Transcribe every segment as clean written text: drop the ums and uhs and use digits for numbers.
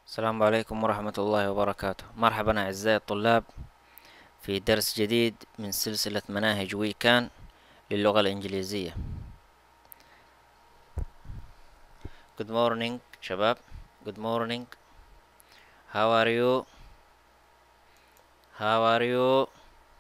السلام عليكم ورحمة الله وبركاته. مرحبا أعزائي الطلاب في درس جديد من سلسلة مناهج ويكان للغة الإنجليزية. Good morning شباب. Good morning. How are you? How are you?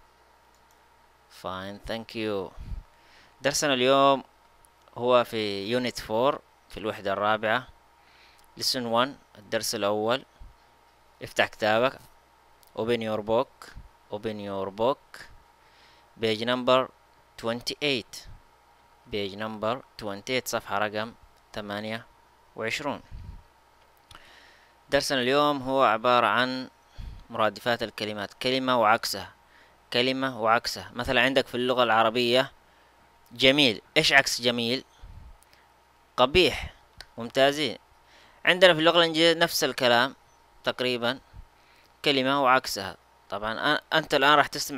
Fine, thank you. درسنا اليوم هو في Unit 4 في الوحدة الرابعة Lesson 1 الدرس الأول. افتح كتابك. Open your book. Open your book. Page number 28. Page number 28 صفحة رقم 28. درسنا اليوم هو عبارة عن مرادفات الكلمات، كلمة وعكسها، كلمة وعكسها. مثلا عندك في اللغة العربية جميل، إيش عكس جميل؟ قبيح. ممتازين. عندنا في اللغة الإنجليزية نفس الكلام تقريبا، كلمة وعكسها. طبعا أنت الآن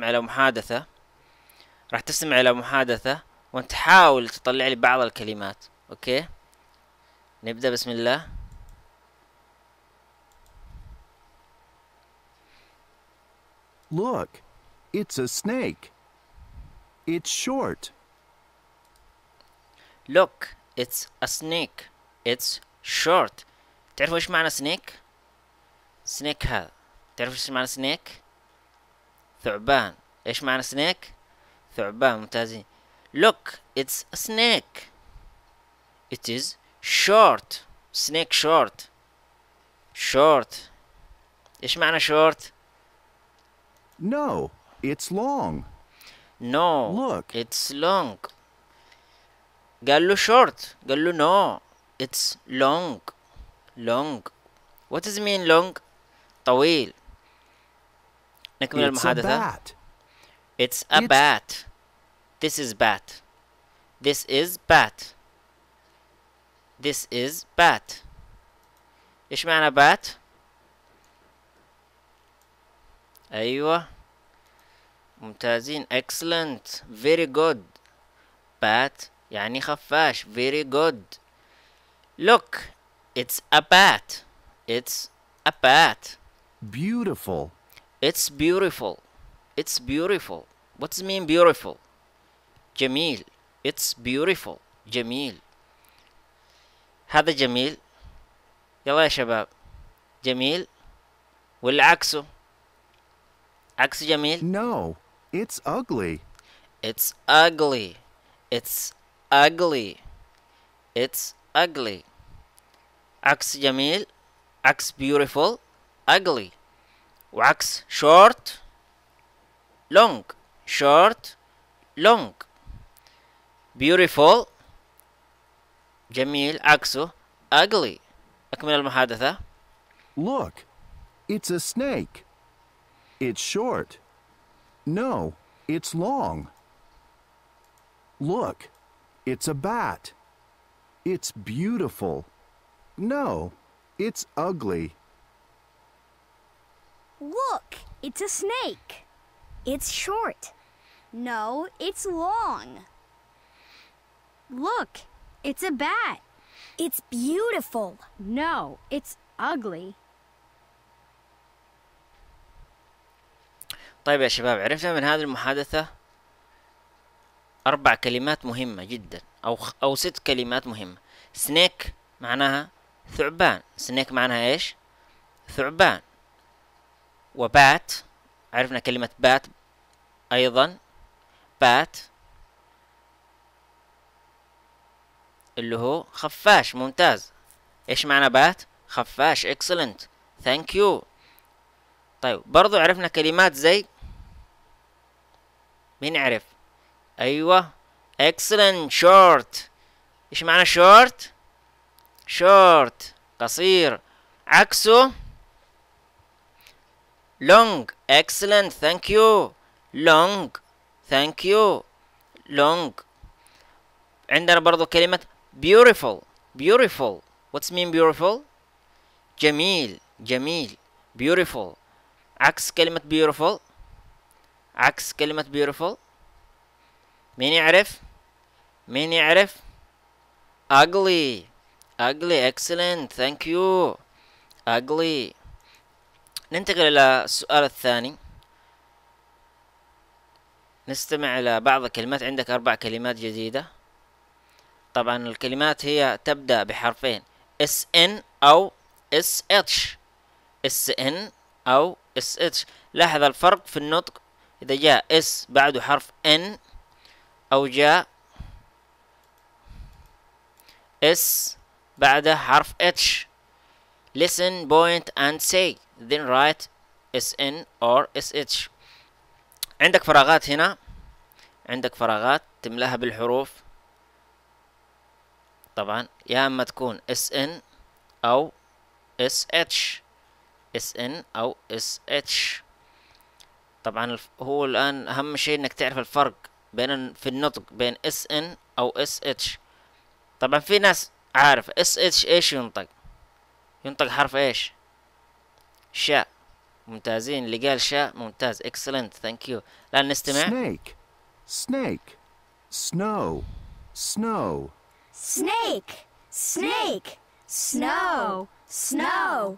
راح تستمع إلى محادثة وأنت حاول تطلع لي بعض الكلمات. أوكي، نبدأ. بسم الله. Look, it's a snake. It's short. Look, it's a snake. It's short. تعرفوا ايش معنى snake؟ snake هذا. تعرفوا ايش معنى snake؟ ثعبان. ايش معنى snake؟ ثعبان. ممتازين. Look, it's a snake. It is short. snake short. short. ايش معنى short؟ No, it's long. No, Look, it's long. قال له short، قال له no, it's long. long. What does it mean long؟ طويل. نكمل it's a المحادثة. bat. It's a bat. This is bat. This is bat. This is bat. ايش معنى bat؟ ايوه، ممتازين. excellent. very good. bat يعني خفاش. very good. look, it's a bat. it's a bat. Beautiful. it's beautiful. it's beautiful. What does it mean beautiful؟ جميل. it's beautiful. جميل. هذا جميل. يلا يا شباب، جميل ولا عكسه؟ عكس جميل. No, it's ugly. it's ugly. it's ugly. it's ugly. عكس جميل، عكس beautiful ugly. وعكس short long. short long. beautiful جميل عكسه ugly. أكمل المحادثة. Look, it's a snake. It's short. No, it's long. Look, it's a bat. It's beautiful. No, it's ugly. Look, it's a snake. It's short. No, it's long. Look, it's a bat. It's beautiful. No, it's ugly. طيب يا شباب، عرفنا من هذه المحادثة 4 كلمات مهمة جدا، أو 6 كلمات مهمة. سنيك معناها ثعبان. سنيك معناها إيش؟ ثعبان. وبات، عرفنا كلمة بات أيضا. بات اللي هو خفاش. ممتاز. إيش معنى بات؟ خفاش. excellent. thank you. طيب برضو عرفنا كلمات زي، مين يعرف؟ أيوة، excellent. short. إيش معنى short؟ short قصير. عكسه long. excellent. thank you. long. thank you. long. عندنا برضو كلمة beautiful. beautiful. what's mean beautiful؟ جميل. جميل. beautiful. عكس كلمة beautiful. عكس كلمة beautiful. مين يعرف؟ مين يعرف؟ ugly. ugly. excellent. thank you. ugly. ننتقل إلى السؤال الثاني. نستمع إلى بعض الكلمات. عندك 4 كلمات جديدة. طبعا الكلمات هي تبدأ بحرفين SN أو SH. SN أو SH. لاحظ الفرق في النطق إذا جاء S بعده حرف N أو جاء S بعده حرف H. Listen, point and say, then write SN or SH. عندك فراغات هنا، عندك فراغات تملاها بالحروف. طبعا يا اما تكون SN او SH. SN او SH. طبعا هو الان اهم شيء انك تعرف الفرق بين في النطق بين SN او SH. طبعا في ناس عارف SH ايش ينطق. ينطق حرف ايش؟ شاء. ممتازين. اللي قال شاء ممتاز. excellent. thank you. الآن نستمع. Snake. Snake. Snow. Snow. Snake, snake, snow, snow.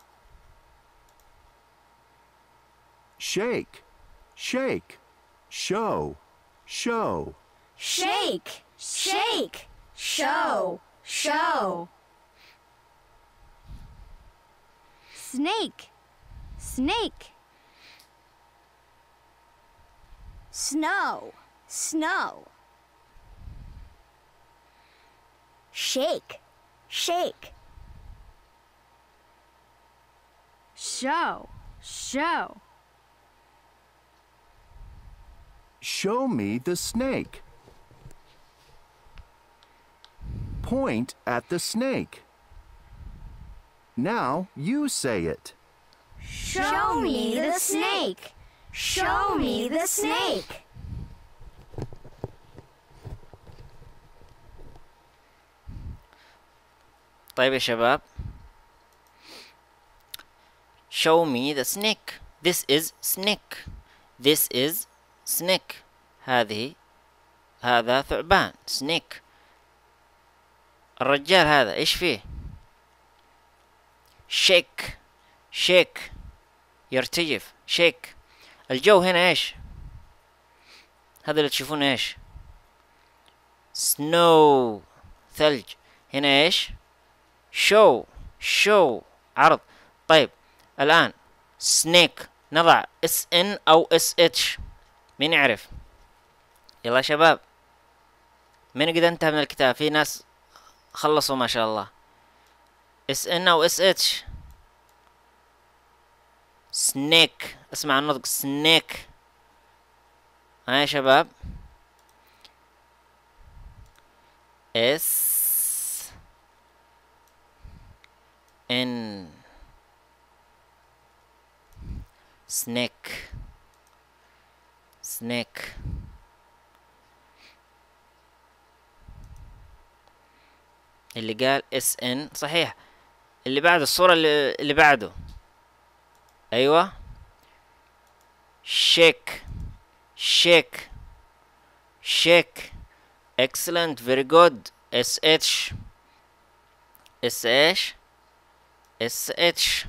Shake. Shake. Show. Show. Shake, shake, show, show. Snake, snake. Snow, snow. Shake, shake. Show, show. Show me the snake. Point at the snake. Now you say it. Show me the snake. Show me the snake. طيب يا شباب. Show me the snake. This is snake. This is snake. هذا ثعبان. snake. الرجال هذا ايش فيه؟ shake. shake. يرتجف. shake. الجو هنا ايش؟ هذا اللي تشوفونه ايش؟ snow. ثلج. هنا ايش؟ show. show. عرض. طيب الآن snake نضع SN أو SH. مين يعرف؟ يلا يا شباب. من قد انتهى من الكتاب؟ في ناس خلصوا ما شاء الله. SN أو SH. snake. اسمع النطق snake. ها يا شباب. S N snake. snake. اللي قال SN صحيح. اللي بعده الصورة اللي بعده. ايوه. shake. shake. shake. excellent. very good. SH. SH. SH.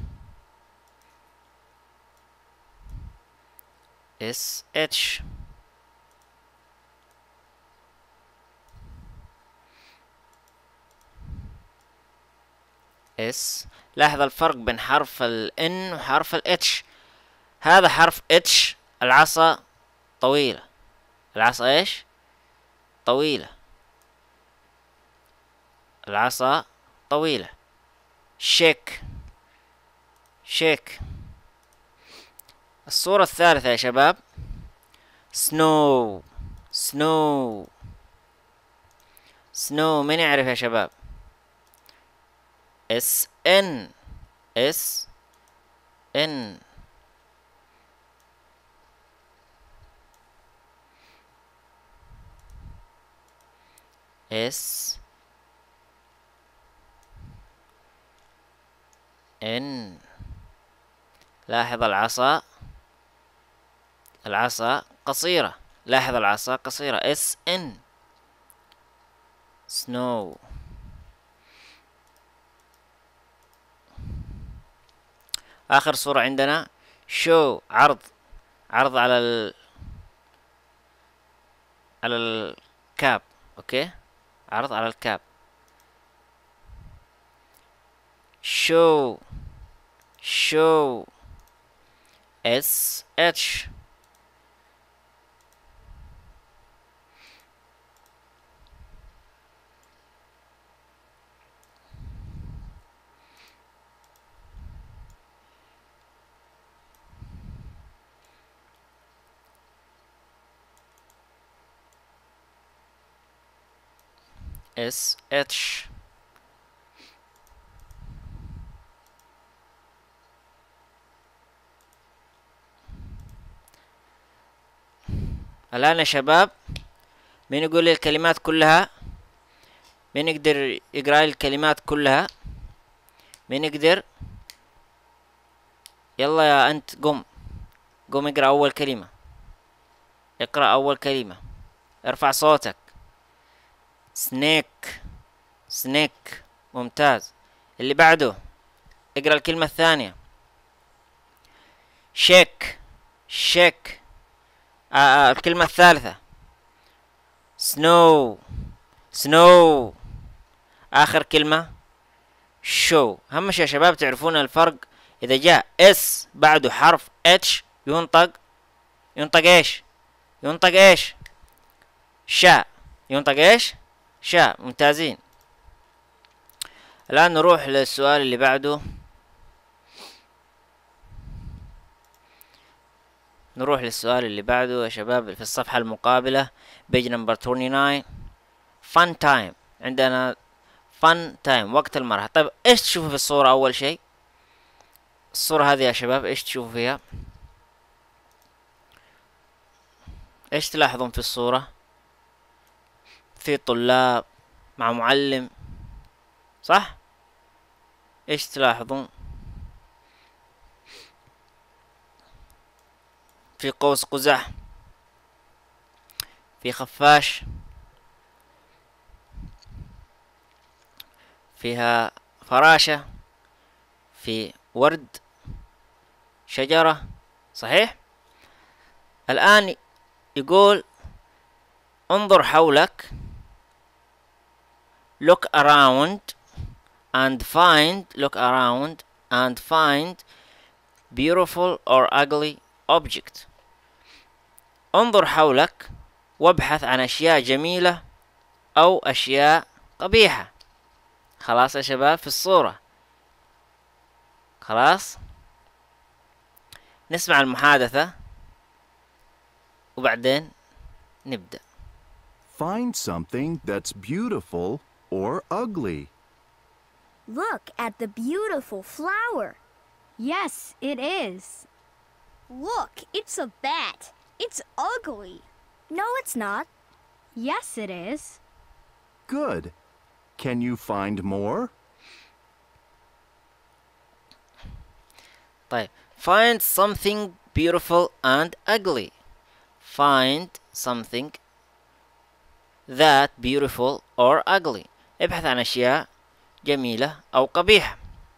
SH. S. لاحظ الفرق بين حرف ال N وحرف ال H. هذا حرف H. العصا طويلة. العصا ايش؟ طويلة. العصا طويلة. shake. shake. الصورة الثالثة يا شباب. snow. snow. snow. من يعرف يا شباب؟ SN. SN. S N. لاحظ العصا. العصا قصيرة. لاحظ العصا قصيرة. SN. snow. آخر صورة عندنا show، عرض على الكاب. اوكي، عرض على الكاب. show SH. SH. الآن يا شباب، مين يقول لي الكلمات كلها؟ مين يقدر يقرأ لي الكلمات كلها؟ مين يقدر؟ يلا يا أنت، قم اقرأ أول كلمة. اقرأ أول كلمة، ارفع صوتك. سنيك. ممتاز. اللي بعده اقرأ الكلمة الثانية. شيك. الكلمة الثالثة سنو. آخر كلمة شو. هم يا شباب تعرفون الفرق؟ إذا جاء اس بعده حرف اتش ينطق ايش؟ شاء. ينطق ايش؟ شاء. ممتازين. الآن نروح للسؤال اللي بعده. يا شباب، في الصفحة المقابلة بيج نمبر 29. fun time. عندنا fun time، وقت المرح. طيب ايش تشوفوا في الصورة؟ أول شيء الصورة هذه يا شباب، ايش تشوفوا فيها؟ ايش تلاحظون في الصورة؟ في طلاب مع معلم، صح؟ ايش تلاحظون؟ في قوس قزح، في خفاش، فيها فراشة، في ورد، شجرة، صحيح؟ الآن يقول انظر حولك. look around and find beautiful or ugly object. انظر حولك وابحث عن أشياء جميلة أو أشياء قبيحة. خلاص يا شباب في الصورة؟ خلاص، نسمع المحادثة وبعدين نبدأ. Find something that's beautiful or ugly. Look at the beautiful flower. Yes, it is. Look, it's a bat. It's ugly. No, it's not. Yes, it is. Good. Can you find more? طيب، find something beautiful and ugly. Find something that beautiful or ugly. ابحث عن أشياء جميلة أو قبيحة.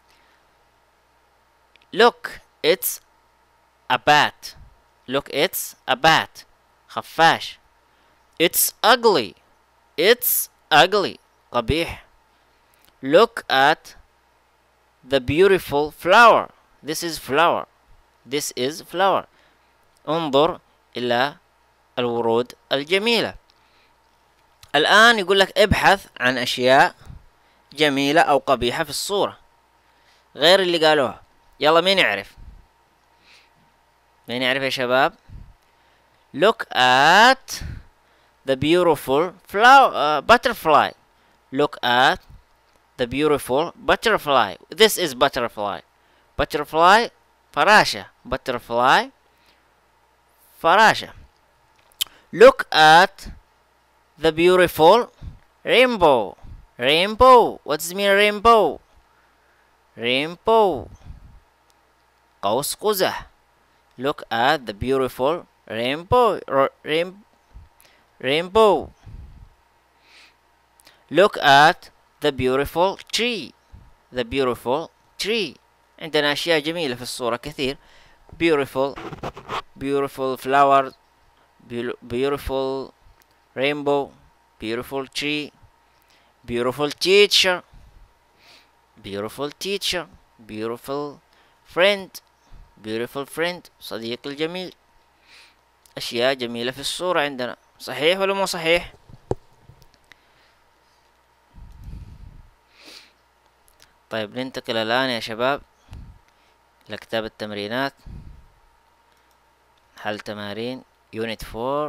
Look, it's a bat. Look, it's a bat. خفاش. It's ugly. It's ugly. قبيح. Look at the beautiful flower. This is flower. This is flower. انظر إلى الورود الجميلة. الآن يقول لك ابحث عن أشياء جميلة أو قبيحة في الصورة غير اللي قالوها. يلا مين يعرف؟ يا شباب؟ Look at the beautiful butterfly. Look at the beautiful butterfly. This is butterfly. Butterfly فراشة. Butterfly فراشة. Look at the beautiful rainbow. Rainbow. What does it mean rainbow? Rainbow. قوس قزح. Look at the beautiful rainbow. Rainbow. Look at the beautiful tree. The beautiful tree. عندنا أشياء جميلة في الصورة كثير. beautiful beautiful flower beautiful rainbow beautiful tree beautiful teacher beautiful teacher beautiful friend beautiful friend صديق الجميل. أشياء جميلة في الصورة عندنا، صحيح ولا مو صحيح؟ طيب ننتقل الآن يا شباب لكتاب التمرينات. حل تمارين Unit 4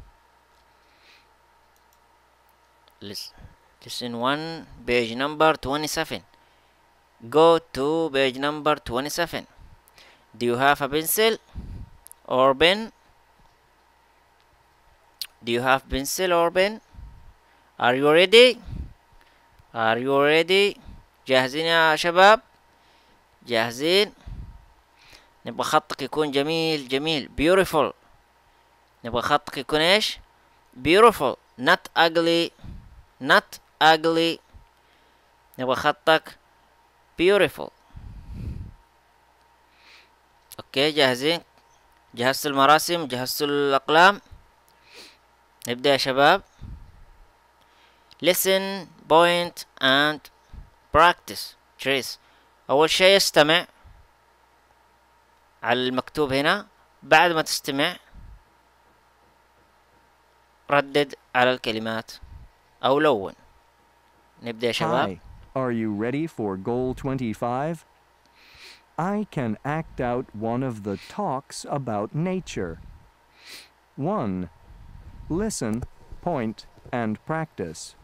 Lesson 1 page number 27. Go to page number 27. Do you have a pencil or pen? Do you have pencil or pen? Are you ready? Are you ready? جاهزين يا شباب؟ جاهزين؟ نبغى خطك يكون جميل جميل beautiful. نبغى خطك يكون ايش؟ beautiful not ugly not ugly. نبغى خطك beautiful. اوكي جاهزين؟ جهزتوا المراسم؟ جهزتوا الأقلام؟ نبدأ يا شباب. listen point and practice trace. أول شيء استمع على المكتوب هنا، بعد ما تستمع ردد على الكلمات أو لون. نبدأ يا شباب. Hi, are you ready for goal 25? I can act out one of the talks about nature. 1. Listen, point, and practice.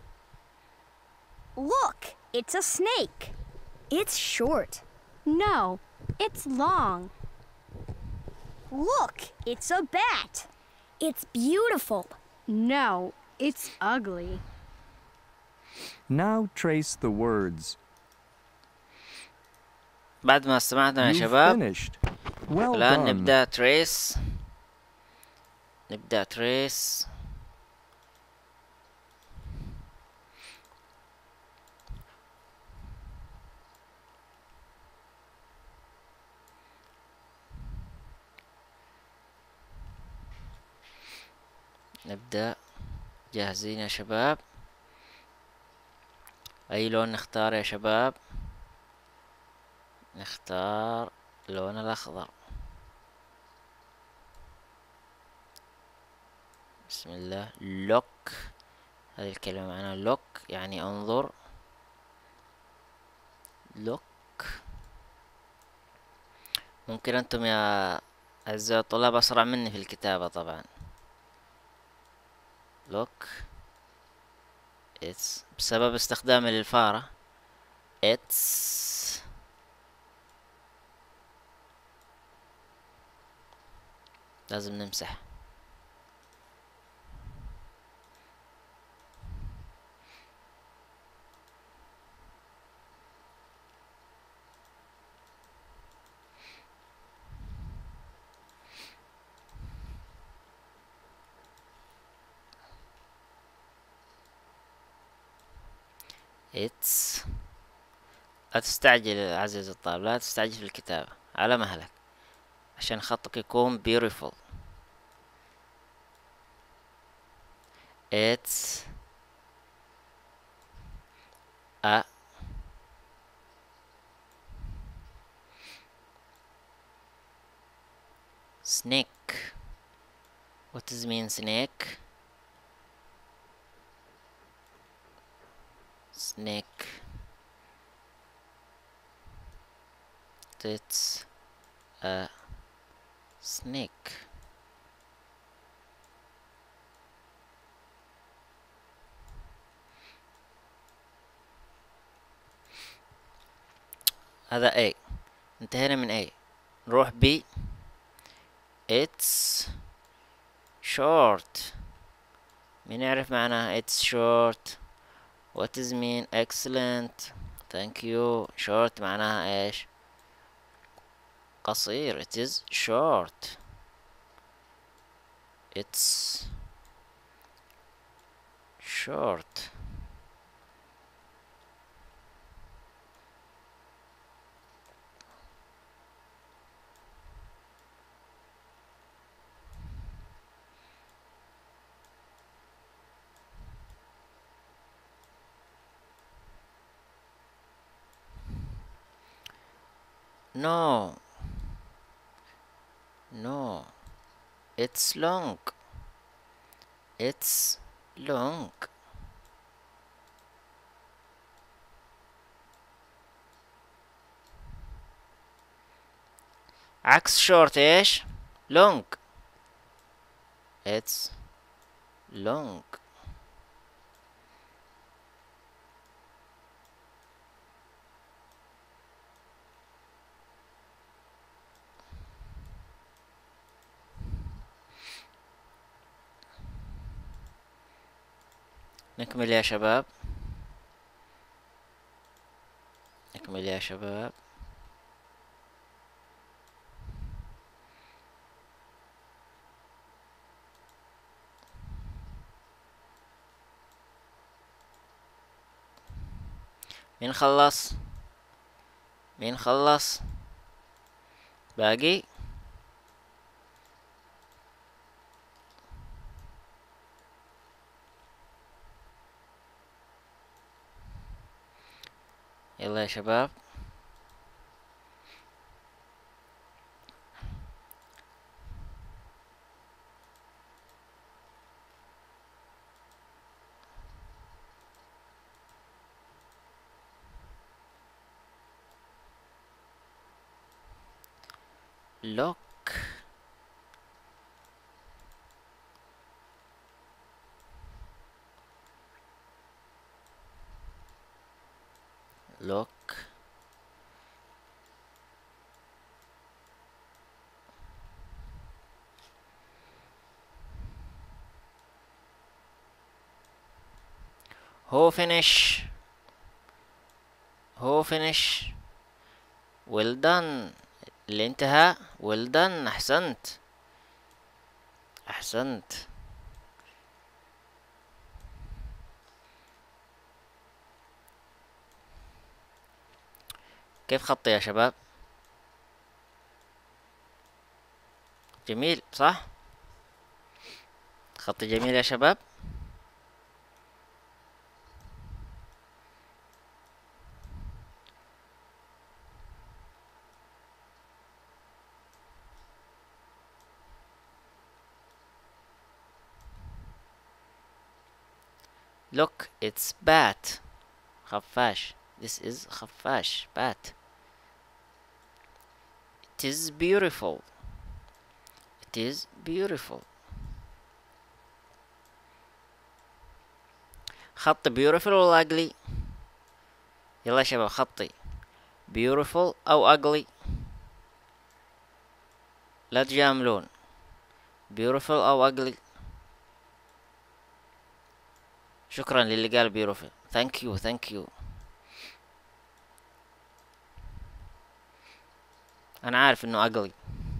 Look, it's a snake. It's short. No, it's long. Look, it's a bat. It's beautiful. No, it's ugly. Now trace the words. بعد ما استمعنا يا You've شباب finished. Well الآن done. نبدأ تريس. نبدأ تريس. نبدأ. جاهزين يا شباب؟ أي لون نختار يا شباب؟ نختار اللون الأخضر. بسم الله. look، هذه الكلمة معناها look يعني انظر. look. ممكن أنتم يا أعزائي الطلاب أسرع مني في الكتابة طبعا. look it's بسبب استخدامي للفارة. it's لازم نمسح. it's. لا تستعجل عزيزي الطالب، لا تستعجل في الكتابة، على مهلك عشان خطك يكون beautiful. it's a snake. What does mean snake? Snake. It's a snake. هذا A. انتهينا من A. نروح B. It's short. مين يعرف معناها it's short؟ What does mean excellent? Thank you. short معناها ايش؟ قصير. It is short. It's short. No. No. It's long. It's long. عكس short ايش؟ long. It's long. نكمل يا شباب. نكمل يا شباب. مين خلص؟ مين خلص؟ باقي؟ يلا يا شباب. look. look. who finish. who finish. well done. اللي انتهى well done. احسنت. احسنت. كيف خطي يا شباب؟ جميل صح؟ خطي جميل يا شباب. look it's bat. خفاش. this is خفاش bat. it is beautiful. it is beautiful. خط beautiful ولا ugly؟ يلا يا شباب خطي beautiful أو ugly. لا تجاملون. beautiful أو ugly. شكرا للي قال beautiful. thank you thank you. أنا عارف إنه ugly.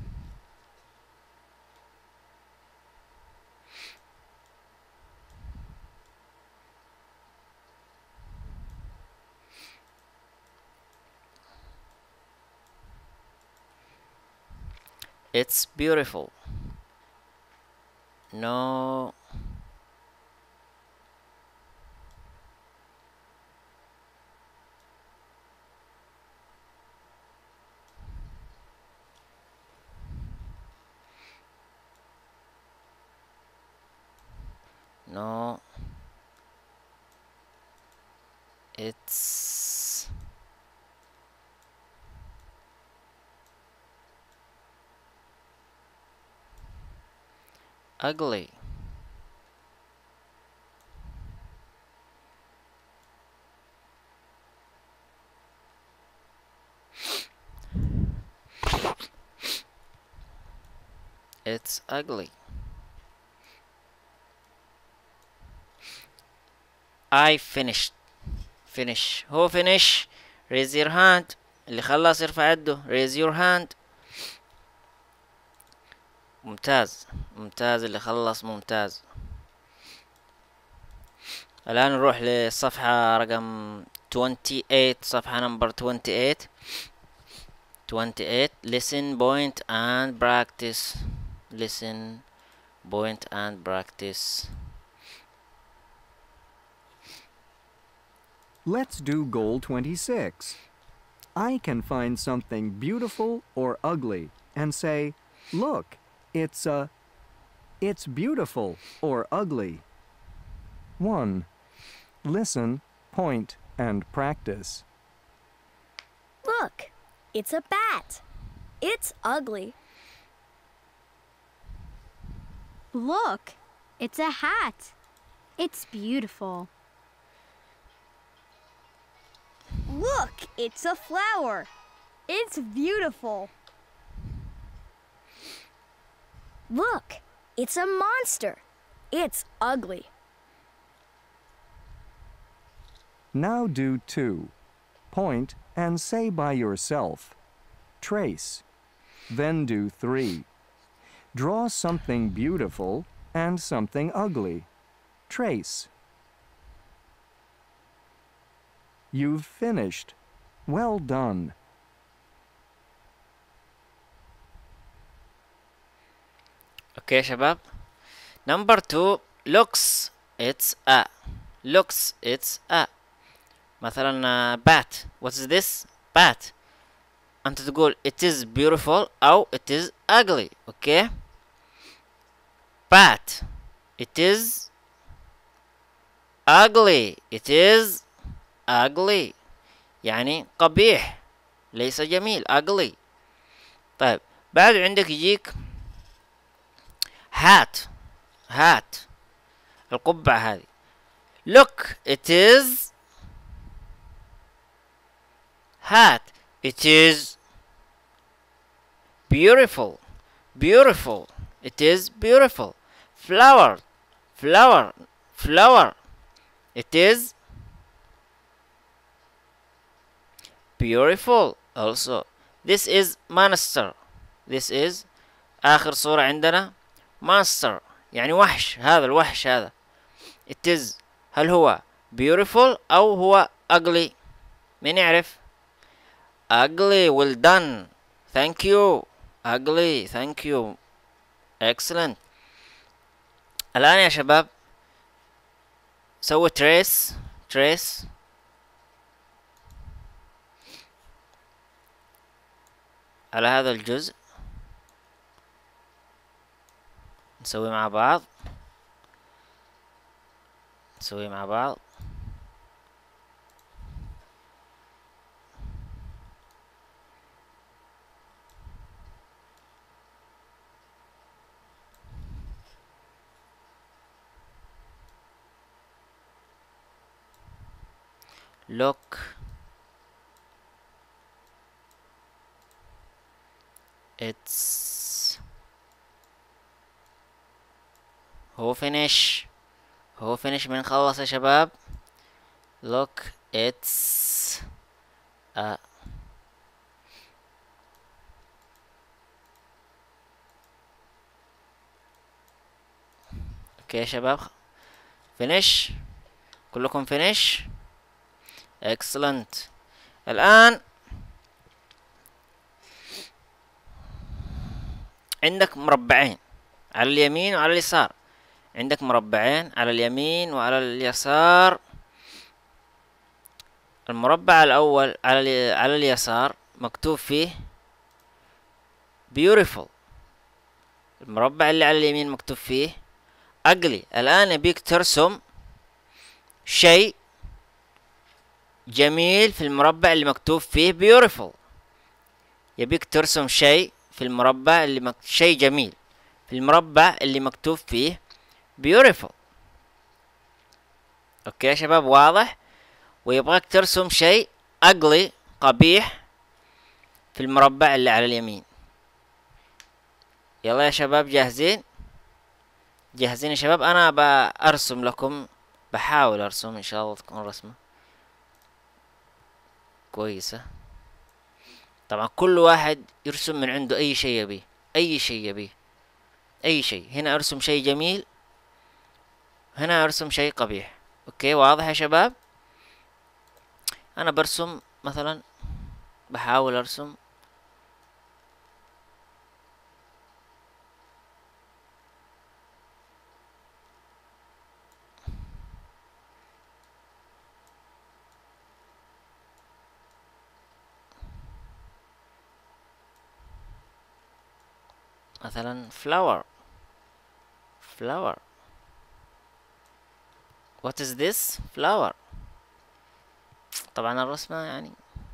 it's beautiful. no. no. it's ugly. it's ugly. I finished. finish. هو finish. raise your hand. اللي خلص يرفع يده. raise your hand. ممتاز ممتاز. اللي خلص ممتاز. الآن نروح للصفحة رقم 28. صفحة نمبر 28. 28. listen point and practice. listen point and practice. Let's do goal 26. I can find something beautiful or ugly and say, look, it's beautiful or ugly. 1. Listen, point, and practice. Look, it's a bat. It's ugly. Look, it's a hat. It's beautiful. Look, it's a flower. It's beautiful. Look, it's a monster. It's ugly. Now do 2. Point and say by yourself. Trace. Then do 3. Draw something beautiful and something ugly. Trace. You've finished. Well done. اوكي يا شباب. Number 2 looks it's a. Looks it's a. مثلا bat. What is this? Bat. أنت تقول it is beautiful أو it is ugly. اوكي. Bat. It is ugly. It is ugly. يعني قبيح. ليس جميل. Ugly. طيب بعد عندك يجيك hat. Hat. القبعة هذه. Look, it is hat. It is beautiful. Beautiful. It is beautiful. Flower. Flower. Flower. It is beautiful also. This is monster. This is آخر صورة عندنا monster يعني وحش. هذا الوحش هذا. It is هل هو beautiful أو هو ugly؟ مين يعرف؟ ugly. Well done. Thank you. ugly. Thank you. Excellent. الآن يا شباب سوي trace. Trace. على هذا الجزء. نسوي مع بعض. نسوي مع بعض. look it's هو finish. هو finish. بنخلص يا شباب. look it's اوكي يا شباب finish. كلكم finish. excellent. الآن عندك مربعين على اليمين وعلى اليسار. عندك مربعين على اليمين وعلى اليسار. المربع الأول على اليسار مكتوب فيه beautiful. المربع اللي على اليمين مكتوب فيه ugly. الآن يبيك ترسم شيء جميل في المربع اللي مكتوب فيه beautiful. يبيك ترسم شيء في المربع اللي شيء جميل في المربع اللي مكتوب فيه beautiful. اوكي يا شباب واضح. ويبغاك ترسم شيء ugly قبيح في المربع اللي على اليمين. يلا يا شباب جاهزين؟ جاهزين يا شباب؟ انا بأرسم لكم. بحاول ارسم ان شاء الله تكون رسمة كويسة. طبعا كل واحد يرسم من عنده اي شيء يبيه. اي شيء يبيه. اي شيء. هنا ارسم شيء جميل. هنا ارسم شيء قبيح. اوكي واضح يا شباب؟ انا برسم مثلا بحاول ارسم مثلا flower. flower. what is this flower. طبعا الرسمة يعني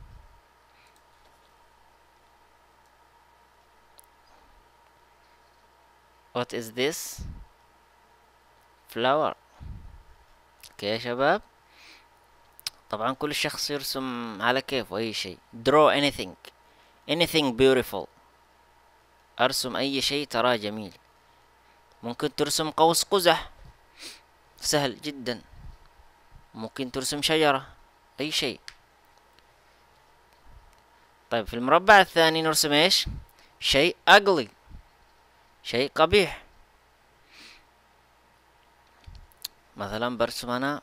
what is this flower. اوكي يا شباب، طبعا كل شخص يرسم على كيفه اي شيء. draw anything beautiful. ارسم اي شيء تراه جميل. ممكن ترسم قوس قزح، سهل جدا. ممكن ترسم شجرة، اي شيء. طيب في المربع الثاني نرسم ايش؟ شيء ugly، شيء قبيح. مثلا برسم انا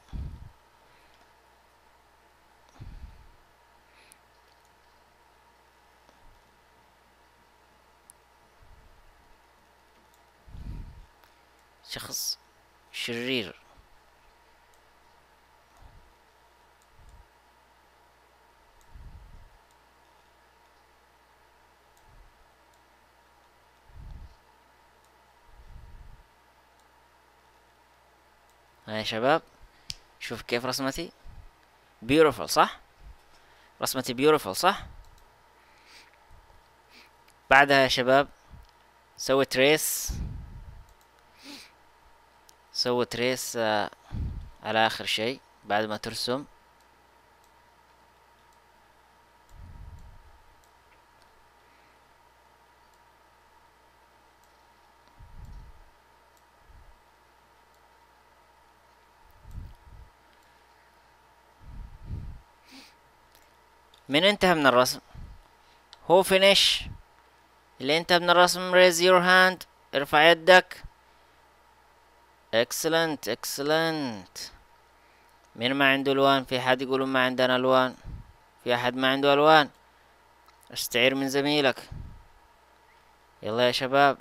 شخص شرير. ها يا شباب، شوف كيف رسمتي beautiful صح؟ رسمتي beautiful صح؟ بعدها يا شباب سوي تريس، سوي تريس على آخر شيء بعد ما ترسم. من انتهى من الرسم؟ هو finish. اللي انتهى من الرسم raise your hand، ارفع يدك. excellent. مين ما عنده الوان؟ في حد يقولون ما عندنا الوان؟ في احد ما عنده الوان؟ استعير من زميلك. يلا يا شباب.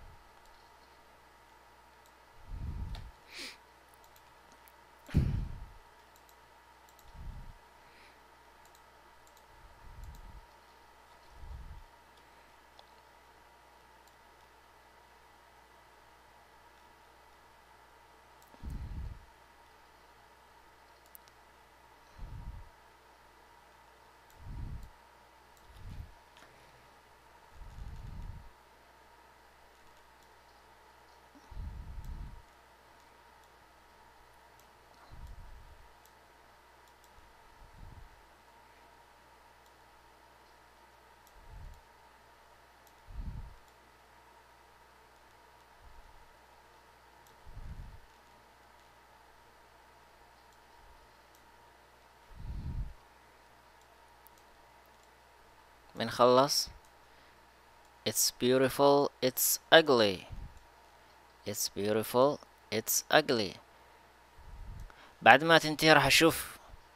بنخلص. It's beautiful, it's ugly. It's beautiful, it's ugly. بعد ما تنتهي راح أشوف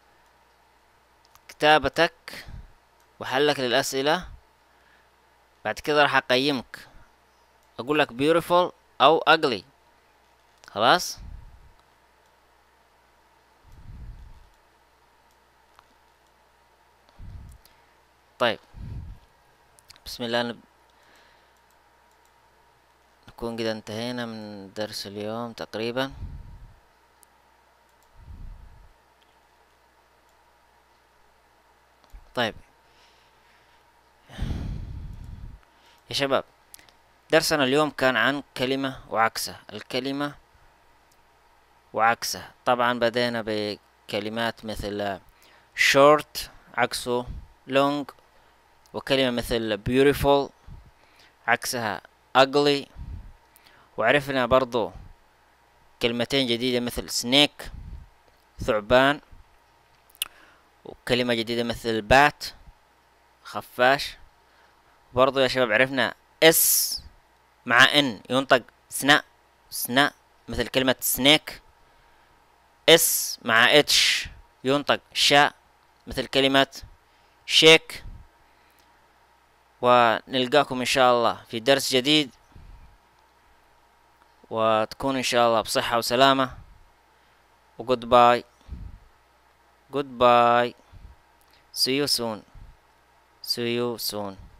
كتابتك وحلك للأسئلة. بعد كده راح أقيمك، أقول لك beautiful أو ugly. خلاص. طيب بسم الله، نكون كده انتهينا من درس اليوم تقريبا. طيب يا شباب، درسنا اليوم كان عن كلمة وعكسها. الكلمة وعكسها، طبعا بدينا بكلمات مثل short عكسه long، وكلمة مثل beautiful عكسها ugly، وعرفنا برضو كلمتين جديدة مثل snake ثعبان، وكلمة جديدة مثل bat خفاش. برضو يا شباب عرفنا s مع n ينطق سنا مثل كلمة snake. s مع h ينطق شا مثل كلمة shake. ونلقاكم إن شاء الله في درس جديد، وتكون إن شاء الله بصحة وسلامة. وgoodbye. See you soon.